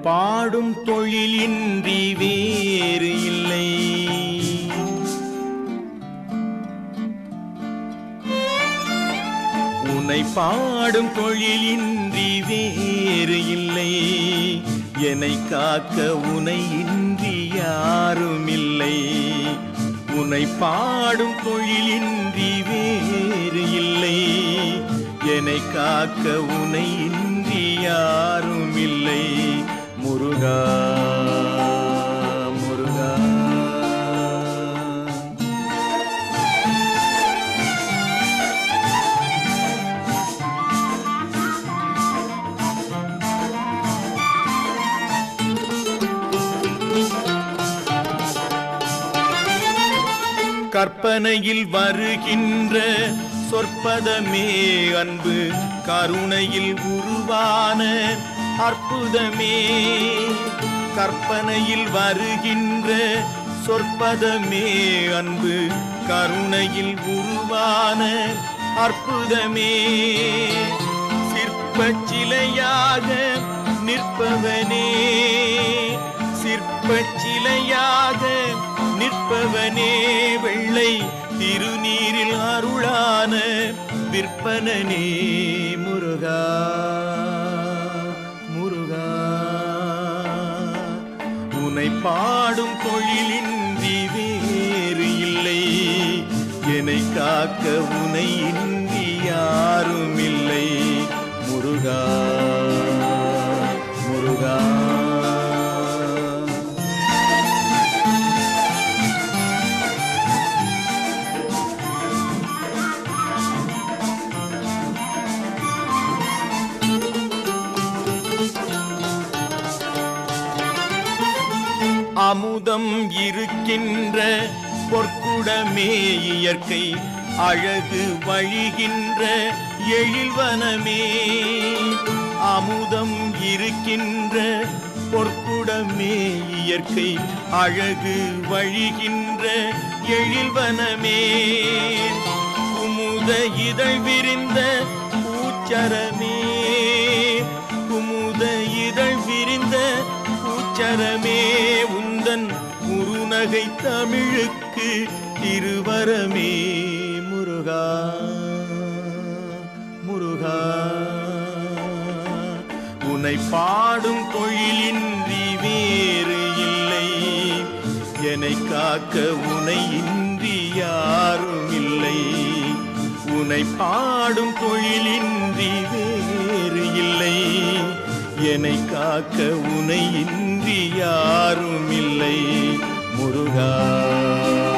பாடும் தொழிலின்றி வேறு இல்லை. உன்னை பாடும் தொழிலின்றி வேறு இல்லை. என்னை காக்க உனை இன்றி யாரும் இல்லை. உன்னை பாடும் தொழிலின்றி வேறு இல்லை. என்னை காக்க உனை இன்றி யாரும் இல்லை. முருகா முருகா. கற்பனையில் வருகின்ற சொற்பதமே அன்பு, கருணையில் உருவான அற்புதமே. கற்பனையில் வருகின்ற சொற்பதமே அன்பு, கருணையில் உருவான அற்புதமே. சிற்பச் சிலையாக நிற்பவனே, சிற்பச் சிலையாக நிற்பவனே. வெள்ளை திருநீரில் அருளான விற்பனனே. முருகா முருகா. உன்னை பாடும் தொழிலின்றி வேறு இல்லை. என்னை காக்க உனை இன்றி யாரும் இல்லை. முருகா முருகா. அமுதம் இருக்கின்ற பொற்குடமே இயற்கை, அழகு வழிகின்ற எழில்வனமே. அமுதம் இருக்கின்ற பொற்குடமே இயற்கை, அழகு வழிகின்ற எழில்வனமே. குமுத இதழ் விரிந்த பூச்சரமே, குமுத இதழ் விரிந்த பூச்சரமே. உந்தன் குறுநகை தமிழுக்கு திருவரமே. முருகா முருகா. உன்னை பாடும் தொழிலின்றி வேறு இல்லை. என்னை காக்க உனை இன்றி யாரும் இல்லை. உன்னை பாடும் தொழிலின்றி வேறு இல்லை. என்னை காக்க உனை இன்றி யாரும் இல்லை. முருகா.